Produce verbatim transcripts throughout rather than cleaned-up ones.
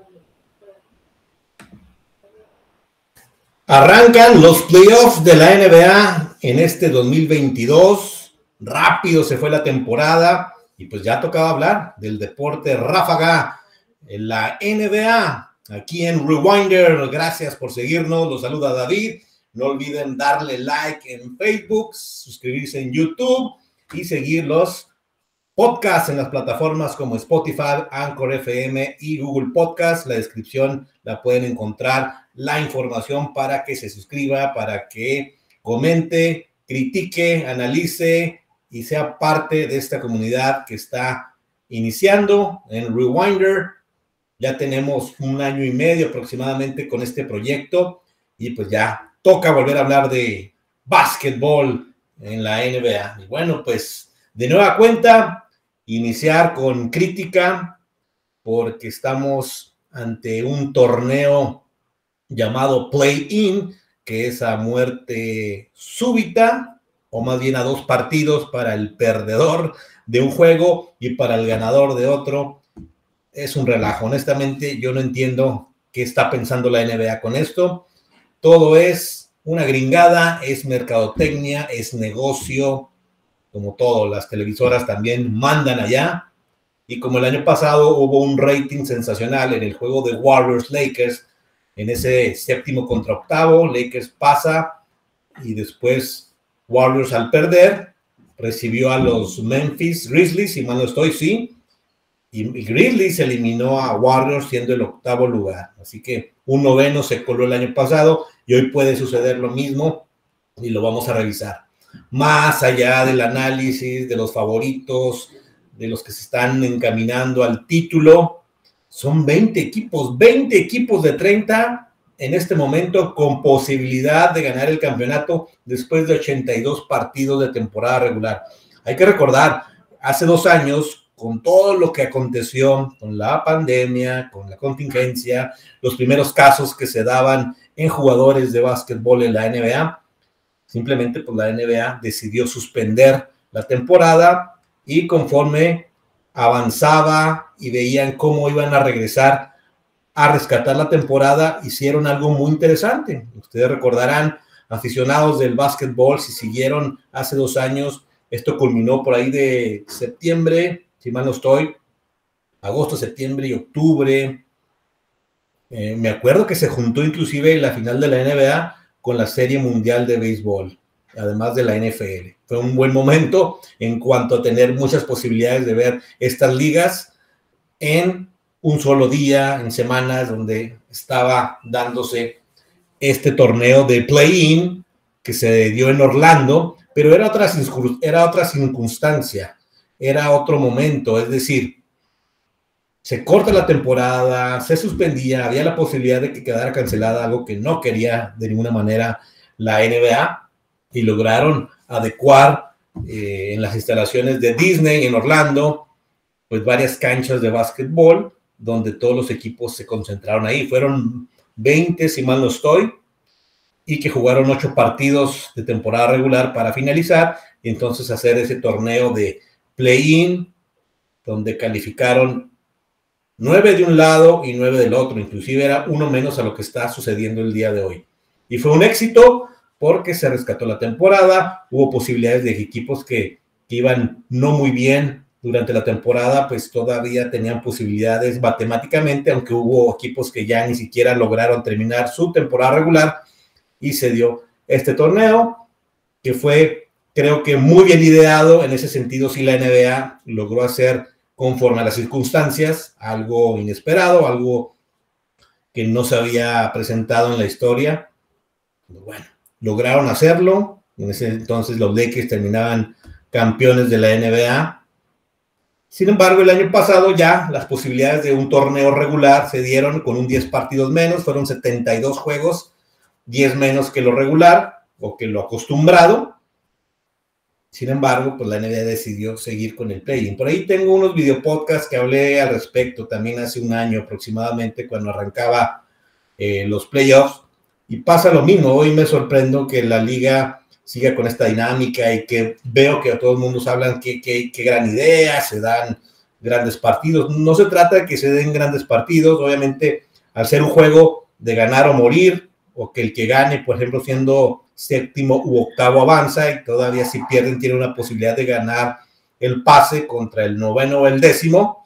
Arrancan los playoffs de la N B A en este dos mil veintidós. Rápido se fue la temporada y pues ya tocaba hablar del deporte ráfaga en la N B A. Aquí en Rewinder, gracias por seguirnos. Los saluda David. No olviden darle like en Facebook, suscribirse en YouTube y seguir los podcasts en las plataformas como Spotify, Anchor F M y Google Podcast. La descripción la pueden encontrar, la información para que se suscriba, para que comente, critique, analice y sea parte de esta comunidad que está iniciando en Rewinder. Ya tenemos un año y medio aproximadamente con este proyecto y pues ya toca volver a hablar de básquetbol en la N B A. Y bueno, pues de nueva cuenta, iniciar con crítica porque estamos ante un torneo llamado Play-In, que es a muerte súbita, o más bien a dos partidos para el perdedor de un juego y para el ganador de otro. Es un relajo. Honestamente, yo no entiendo qué está pensando la N B A con esto. Todo es una gringada, es mercadotecnia, es negocio, como todo. Las televisoras también mandan allá. Y como el año pasado hubo un rating sensacional en el juego de Warriors-Lakers, en ese séptimo contra octavo, Lakers pasa y después Warriors al perder recibió a los Memphis Grizzlies, si mal no estoy, sí, y Grizzlies eliminó a Warriors siendo el octavo lugar. Así que un noveno se coló el año pasado y hoy puede suceder lo mismo y lo vamos a revisar. Más allá del análisis de los favoritos, de los que se están encaminando al título, son veinte equipos, veinte equipos de treinta en este momento con posibilidad de ganar el campeonato después de ochenta y dos partidos de temporada regular. Hay que recordar, hace dos años, con todo lo que aconteció, con la pandemia, con la contingencia, los primeros casos que se daban en jugadores de básquetbol en la N B A, simplemente pues la N B A decidió suspender la temporada y conforme avanzaba y veían cómo iban a regresar a rescatar la temporada, hicieron algo muy interesante. Ustedes recordarán, aficionados del básquetbol, si siguieron hace dos años, esto culminó por ahí de septiembre, si mal no estoy, agosto, septiembre y octubre. Eh, me acuerdo que se juntó inclusive la final de la N B A con la Serie Mundial de Béisbol, además de la N F L. Fue un buen momento en cuanto a tener muchas posibilidades de ver estas ligas en un solo día, en semanas, donde estaba dándose este torneo de play-in que se dio en Orlando, pero era otra, era otra circunstancia, era otro momento, es decir, se corta la temporada, se suspendía, había la posibilidad de que quedara cancelada, algo que no quería de ninguna manera la N B A, y lograron adecuar eh, en las instalaciones de Disney en Orlando, pues varias canchas de básquetbol, donde todos los equipos se concentraron ahí. Fueron veinte, si mal no estoy, y que jugaron ocho partidos de temporada regular para finalizar, y entonces hacer ese torneo de play-in, donde calificaron nueve de un lado y nueve del otro, inclusive era uno menos a lo que está sucediendo el día de hoy. Y fue un éxito porque se rescató la temporada, hubo posibilidades de equipos que, que iban no muy bien durante la temporada, pues todavía tenían posibilidades matemáticamente, aunque hubo equipos que ya ni siquiera lograron terminar su temporada regular, y se dio este torneo, que fue, creo que muy bien ideado. En ese sentido, sí, la N B A logró hacer conforme a las circunstancias, algo inesperado, algo que no se había presentado en la historia. Bueno, lograron hacerlo. En ese entonces los Lakers terminaban campeones de la N B A. Sin embargo, el año pasado ya las posibilidades de un torneo regular se dieron con un diez partidos menos, fueron setenta y dos juegos, diez menos que lo regular o que lo acostumbrado. Sin embargo, pues la N B A decidió seguir con el play-in. Por ahí tengo unos videopodcasts que hablé al respecto también hace un año aproximadamente, cuando arrancaba eh, los playoffs, y pasa lo mismo. Hoy me sorprendo que la liga siga con esta dinámica y que veo que a todo el mundo hablan que, que, que gran idea, se dan grandes partidos. No se trata de que se den grandes partidos, obviamente, al ser un juego de ganar o morir, o que el que gane, por ejemplo, siendo séptimo u octavo avanza, y todavía si pierden tiene una posibilidad de ganar el pase contra el noveno o el décimo,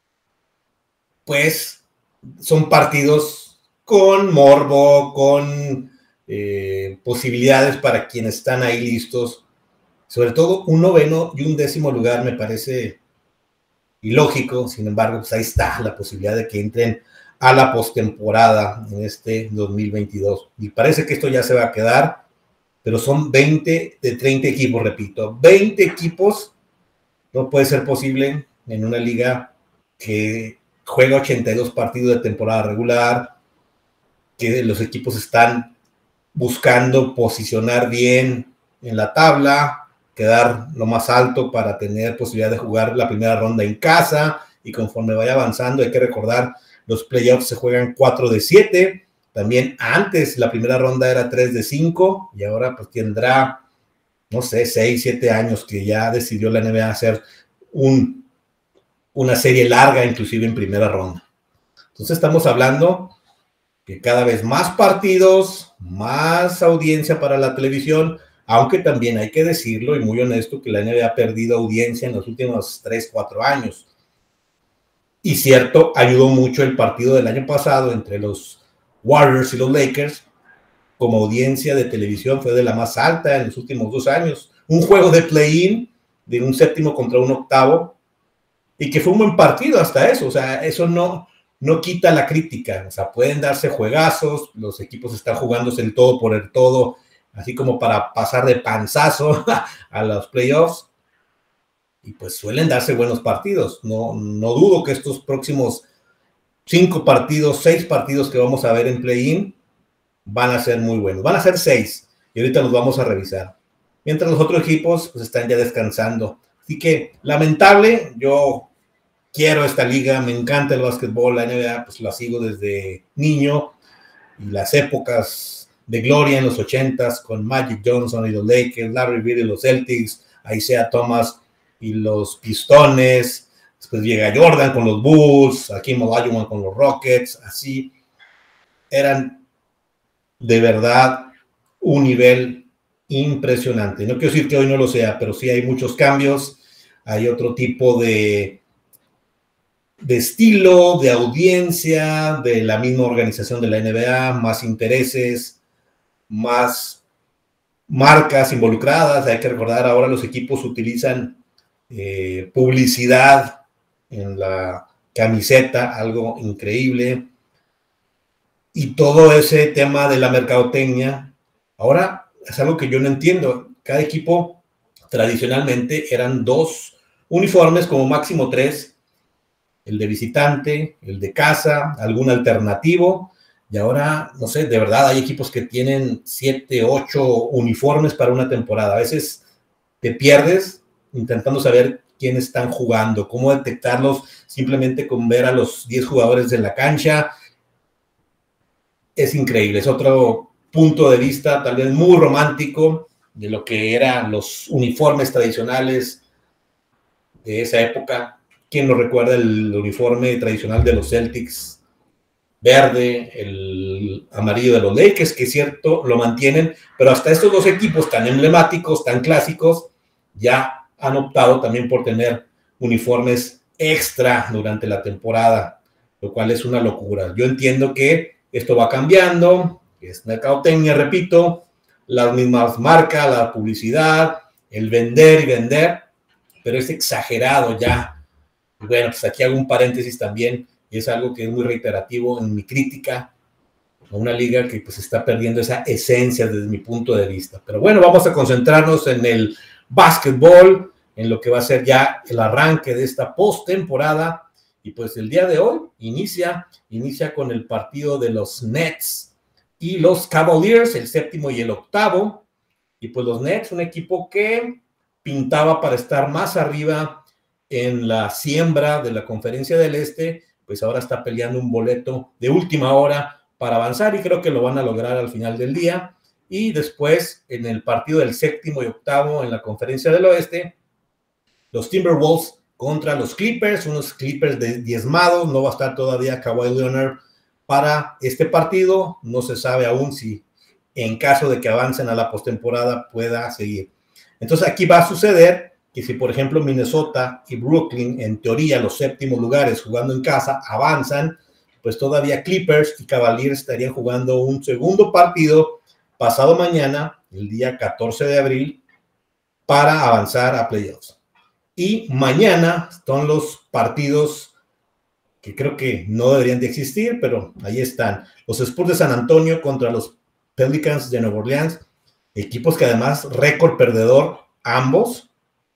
pues son partidos con morbo, con eh, posibilidades para quienes están ahí listos. Sobre todo un noveno y un décimo lugar me parece ilógico. Sin embargo, pues ahí está la posibilidad de que entren a la postemporada en este dos mil veintidós. Y parece que esto ya se va a quedar, pero son veinte de treinta equipos, repito, veinte equipos. No puede ser posible en una liga que juega ochenta y dos partidos de temporada regular, que los equipos están buscando posicionar bien en la tabla, quedar lo más alto para tener posibilidad de jugar la primera ronda en casa, y conforme vaya avanzando, hay que recordar, los playoffs se juegan cuatro de siete, también antes la primera ronda era tres de cinco, y ahora pues tendrá, no sé, seis, siete años que ya decidió la N B A hacer un, una serie larga, inclusive en primera ronda. Entonces estamos hablando que cada vez más partidos, más audiencia para la televisión, aunque también hay que decirlo, y muy honesto, que la N B A ha perdido audiencia en los últimos tres, cuatro años. Y cierto, ayudó mucho el partido del año pasado entre los Warriors y los Lakers. Como audiencia de televisión fue de la más alta en los últimos dos años. Un juego de play-in de un séptimo contra un octavo, y que fue un buen partido hasta eso. O sea, eso no, no quita la crítica. O sea, pueden darse juegazos, los equipos están jugándose el todo por el todo, así como para pasar de panzazo a los playoffs, y pues suelen darse buenos partidos. No, no dudo que estos próximos cinco partidos, seis partidos que vamos a ver en play-in van a ser muy buenos. Van a ser seis, y ahorita los vamos a revisar. Mientras los otros equipos pues están ya descansando. Así que, lamentable, yo quiero esta liga, me encanta el básquetbol, la N B A, pues la sigo desde niño, y las épocas de gloria en los ochentas con Magic Johnson y los Lakers, Larry Bird y los Celtics, Isaiah Thomas y los Pistones, después llega Jordan con los Bulls, Hakeem Olajuwon con los Rockets, así eran de verdad un nivel impresionante. No quiero decir que hoy no lo sea, pero sí hay muchos cambios, hay otro tipo de, de estilo, de audiencia, de la misma organización de la N B A, más intereses, más marcas involucradas. Hay que recordar, ahora los equipos utilizan eh, publicidad en la camiseta, algo increíble, y todo ese tema de la mercadotecnia ahora es algo que yo no entiendo. Cada equipo tradicionalmente eran dos uniformes, como máximo tres, el de visitante, el de casa, algún alternativo, y ahora, no sé, de verdad hay equipos que tienen siete, ocho uniformes para una temporada. A veces te pierdes intentando saber quiénes están jugando, cómo detectarlos simplemente con ver a los diez jugadores de la cancha. Es increíble, es otro punto de vista tal vez muy romántico de lo que eran los uniformes tradicionales de esa época. ¿Quién nos recuerda el uniforme tradicional de los Celtics? Verde, el amarillo de los Lakers, que es cierto, lo mantienen, pero hasta estos dos equipos tan emblemáticos, tan clásicos, ya han optado también por tener uniformes extra durante la temporada, lo cual es una locura. Yo entiendo que esto va cambiando, es mercadotecnia, repito, las mismas marcas, la publicidad, el vender y vender, pero es exagerado ya. Y bueno, pues aquí hago un paréntesis también, y es algo que es muy reiterativo en mi crítica a una liga que pues está perdiendo esa esencia desde mi punto de vista. Pero bueno, vamos a concentrarnos en el básquetbol, en lo que va a ser ya el arranque de esta postemporada. Y pues el día de hoy inicia, inicia con el partido de los Nets y los Cavaliers, el séptimo y el octavo. Y pues los Nets, un equipo que pintaba para estar más arriba en la siembra de la Conferencia del Este, pues ahora está peleando un boleto de última hora para avanzar, y creo que lo van a lograr al final del día. Y después, en el partido del séptimo y octavo en la Conferencia del Oeste, los Timberwolves contra los Clippers, unos Clippers de diezmados. No va a estar todavía Kawhi Leonard para este partido. No se sabe aún si en caso de que avancen a la postemporada pueda seguir. Entonces aquí va a suceder que si por ejemplo Minnesota y Brooklyn, en teoría los séptimos lugares jugando en casa, avanzan, pues todavía Clippers y Cavaliers estarían jugando un segundo partido pasado mañana, el día catorce de abril, para avanzar a playoffs. Y mañana son los partidos que creo que no deberían de existir, pero ahí están. Los Spurs de San Antonio contra los Pelicans de Nueva Orleans, equipos que además récord perdedor ambos,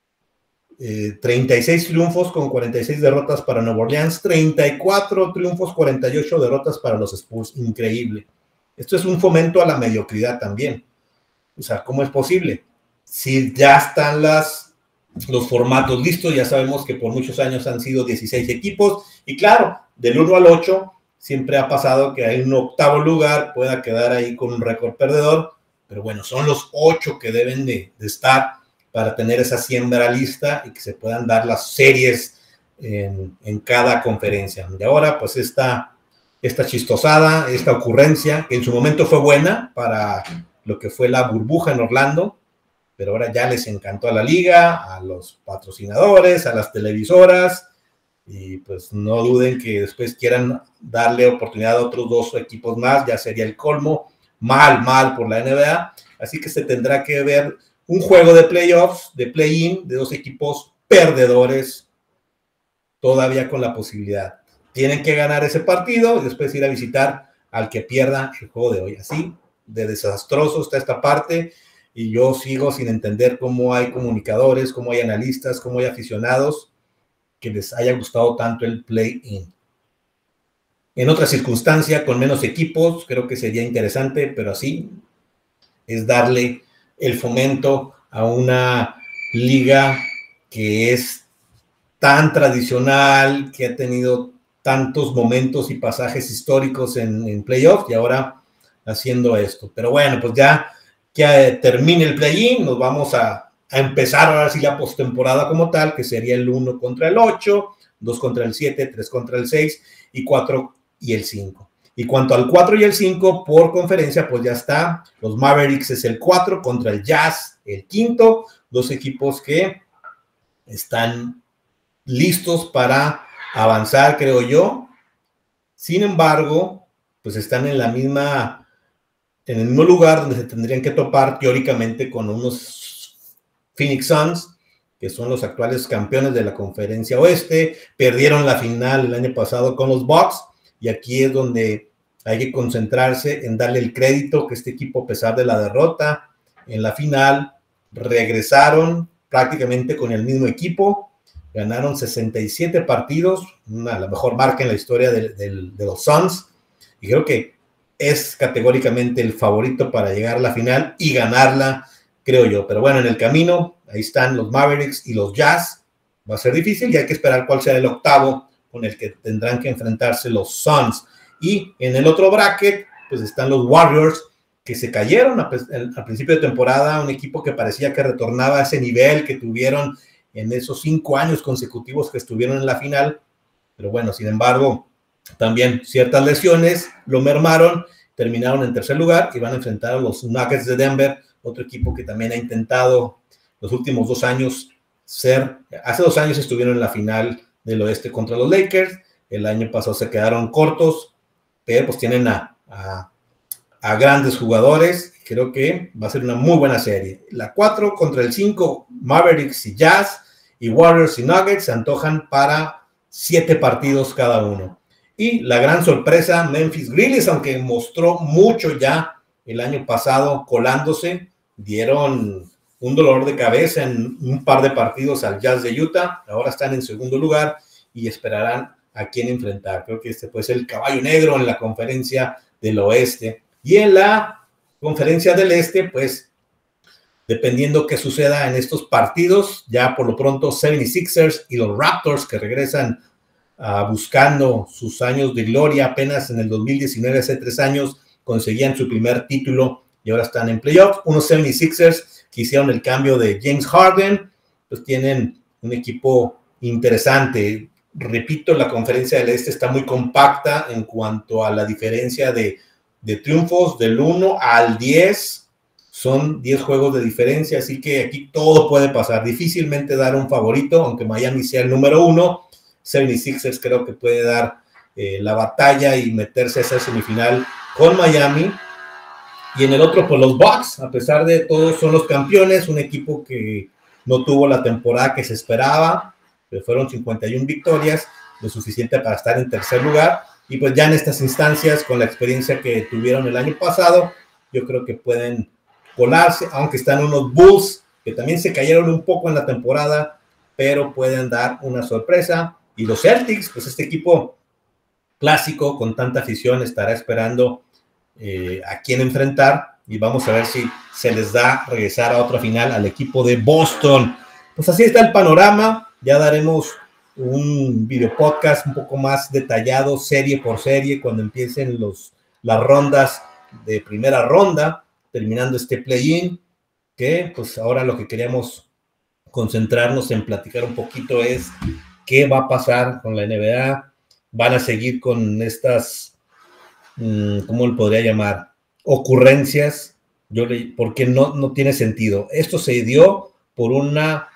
eh, treinta y seis triunfos con cuarenta y seis derrotas para Nueva Orleans, treinta y cuatro triunfos, cuarenta y ocho derrotas para los Spurs, increíble. Esto es un fomento a la mediocridad también. O sea, ¿cómo es posible? Si ya están las, los formatos listos, ya sabemos que por muchos años han sido dieciséis equipos, y claro, del uno al ocho siempre ha pasado que hay un octavo lugar, pueda quedar ahí con un récord perdedor, pero bueno, son los ocho que deben de, de estar para tener esa siembra lista y que se puedan dar las series en, en cada conferencia. Y ahora, pues esta, esta chistosada, esta ocurrencia, que en su momento fue buena para lo que fue la burbuja en Orlando, pero ahora ya les encantó a la liga, a los patrocinadores, a las televisoras, y pues no duden que después quieran darle oportunidad a otros dos equipos más, ya sería el colmo, mal, mal por la N B A, así que se tendrá que ver un juego de playoffs, de play-in, de dos equipos perdedores, todavía con la posibilidad. Tienen que ganar ese partido y después ir a visitar al que pierda el juego de hoy. Así de desastroso está esta parte, y yo sigo sin entender cómo hay comunicadores, cómo hay analistas, cómo hay aficionados que les haya gustado tanto el play-in. En otra circunstancia, con menos equipos, creo que sería interesante, pero así es darle el fomento a una liga que es tan tradicional, que ha tenido tantos momentos y pasajes históricos en, en playoffs, y ahora haciendo esto. Pero bueno, pues ya que termine el play-in, nos vamos a, a empezar ahora sí la postemporada como tal, que sería el uno contra el ocho, dos contra el siete, tres contra el seis y cuatro y el cinco. Y cuanto al cuatro y el cinco por conferencia, pues ya está. Los Mavericks es el cuatro contra el Jazz, el quinto. Dos equipos que están listos para avanzar, creo yo. Sin embargo, pues están en la misma, en el mismo lugar donde se tendrían que topar teóricamente con unos Phoenix Suns, que son los actuales campeones de la conferencia oeste. Perdieron la final el año pasado con los Bucks, y aquí es donde hay que concentrarse en darle el crédito que este equipo, a pesar de la derrota en la final, regresaron prácticamente con el mismo equipo, ganaron sesenta y siete partidos, una, la mejor marca en la historia de, de, de los Suns, y creo que es categóricamente el favorito para llegar a la final y ganarla, creo yo. Pero bueno, en el camino, ahí están los Mavericks y los Jazz. Va a ser difícil y hay que esperar cuál sea el octavo con el que tendrán que enfrentarse los Suns. Y en el otro bracket, pues están los Warriors, que se cayeron a, a principio de temporada, un equipo que parecía que retornaba a ese nivel que tuvieron en esos cinco años consecutivos que estuvieron en la final. Pero bueno, sin embargo, también ciertas lesiones lo mermaron, terminaron en tercer lugar y van a enfrentar a los Nuggets de Denver, otro equipo que también ha intentado los últimos dos años ser, hace dos años estuvieron en la final del oeste contra los Lakers, el año pasado se quedaron cortos, pero pues tienen a, a, a grandes jugadores, creo que va a ser una muy buena serie. La cuatro contra el cinco, Mavericks y Jazz, y Warriors y Nuggets se antojan para siete partidos cada uno. Y la gran sorpresa, Memphis Grizzlies, aunque mostró mucho ya el año pasado colándose, dieron un dolor de cabeza en un par de partidos al Jazz de Utah, ahora están en segundo lugar y esperarán a quién enfrentar. Creo que este puede ser el caballo negro en la conferencia del oeste. Y en la conferencia del este, pues, dependiendo qué suceda en estos partidos, ya por lo pronto setenta y seis ers y los Raptors, que regresan uh, buscando sus años de gloria, apenas en el dos mil diecinueve, hace tres años, conseguían su primer título y ahora están en playoff. Unos setenta y seis ers que hicieron el cambio de James Harden, pues tienen un equipo interesante. Repito, la conferencia del Este está muy compacta en cuanto a la diferencia de, de triunfos del uno al diez. Son diez juegos de diferencia, así que aquí todo puede pasar. Difícilmente dar un favorito, aunque Miami sea el número uno. setenta y seis ers creo que puede dar eh, la batalla y meterse a esa semifinal con Miami. Y en el otro, pues los Bucks, a pesar de todo, son los campeones, un equipo que no tuvo la temporada que se esperaba, pero fueron cincuenta y una victorias, lo suficiente para estar en tercer lugar, y pues ya en estas instancias, con la experiencia que tuvieron el año pasado, yo creo que pueden colarse, aunque están unos Bulls, que también se cayeron un poco en la temporada, pero pueden dar una sorpresa, y los Celtics, pues este equipo clásico, con tanta afición, estará esperando eh, a quién enfrentar, y vamos a ver si se les da regresar a otra final al equipo de Boston. Pues así está el panorama. Ya daremos un video podcast un poco más detallado, serie por serie, cuando empiecen los, las rondas de primera ronda, terminando este play-in, que pues ahora lo que queríamos concentrarnos en platicar un poquito es qué va a pasar con la N B A. Van a seguir con estas, ¿cómo le podría llamar? Ocurrencias, yo le, porque no, no tiene sentido. Esto se dio por una,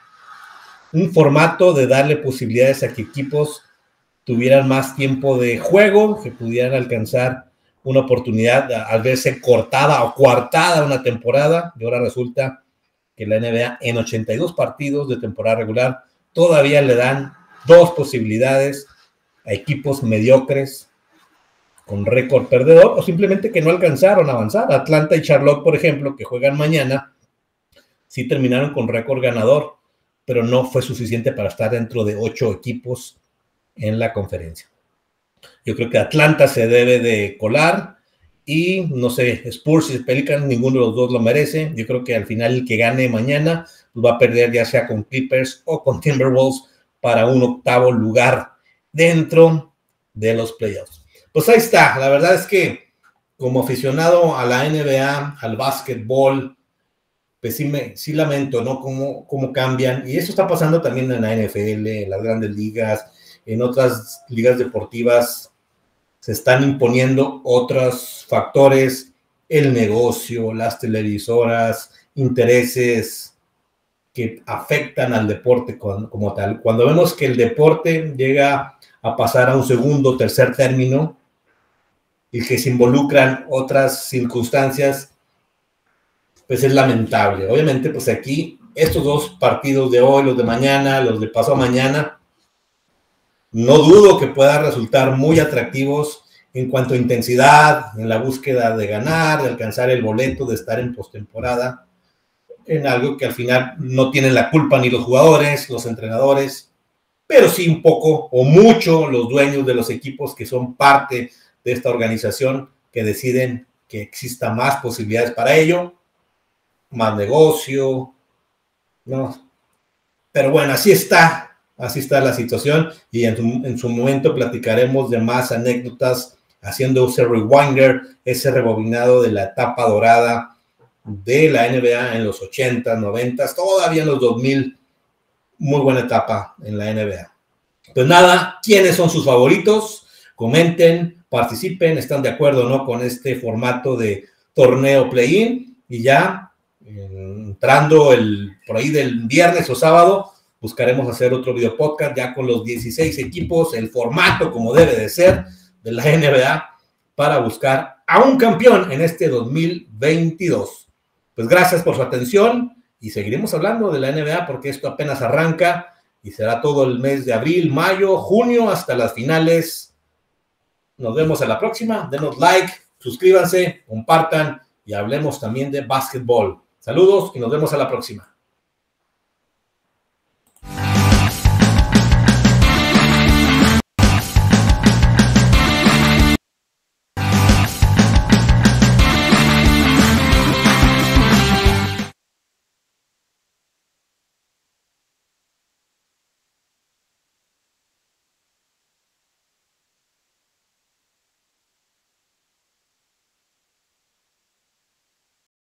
un formato de darle posibilidades a que equipos tuvieran más tiempo de juego, que pudieran alcanzar una oportunidad al verse cortada o coartada una temporada, y ahora resulta que la N B A en ochenta y dos partidos de temporada regular todavía le dan dos posibilidades a equipos mediocres con récord perdedor o simplemente que no alcanzaron a avanzar. Atlanta y Charlotte, por ejemplo, que juegan mañana, sí terminaron con récord ganador, pero no fue suficiente para estar dentro de ocho equipos en la conferencia. Yo creo que Atlanta se debe de colar y, no sé, Spurs y Pelicans, ninguno de los dos lo merece. Yo creo que al final el que gane mañana pues va a perder ya sea con Clippers o con Timberwolves para un octavo lugar dentro de los playoffs. Pues ahí está. La verdad es que como aficionado a la N B A, al básquetbol, pues sí, me, sí lamento, ¿no? Cómo, cómo cambian. Y eso está pasando también en la N F L, en las grandes ligas, en otras ligas deportivas. Se están imponiendo otros factores, el negocio, las televisoras, intereses que afectan al deporte como tal. Cuando vemos que el deporte llega a pasar a un segundo o tercer término y que se involucran otras circunstancias, pues es lamentable. Obviamente, pues aquí, estos dos partidos de hoy, los de mañana, los de pasado mañana, no dudo que puedan resultar muy atractivos en cuanto a intensidad, en la búsqueda de ganar, de alcanzar el boleto, de estar en postemporada, en algo que al final no tienen la culpa ni los jugadores, los entrenadores, pero sí un poco o mucho los dueños de los equipos que son parte de esta organización, que deciden que exista más posibilidades para ello, más negocio, ¿no? Pero bueno, así está. Así está la situación y en su, en su momento platicaremos de más anécdotas haciendo ese rewinder, ese rebobinado de la etapa dorada de la N B A en los ochentas, noventas, todavía en los dos mil, muy buena etapa en la N B A. Pues nada, ¿quiénes son sus favoritos? Comenten, participen, ¿están de acuerdo o no con este formato de torneo play-in? Y ya entrando el, por ahí del viernes o sábado, buscaremos hacer otro video podcast ya con los dieciséis equipos, el formato como debe de ser de la N B A para buscar a un campeón en este dos mil veintidós. Pues gracias por su atención y seguiremos hablando de la N B A porque esto apenas arranca y será todo el mes de abril, mayo, junio hasta las finales. Nos vemos a la próxima. Denos like, suscríbanse, compartan y hablemos también de básquetbol. Saludos y nos vemos a la próxima.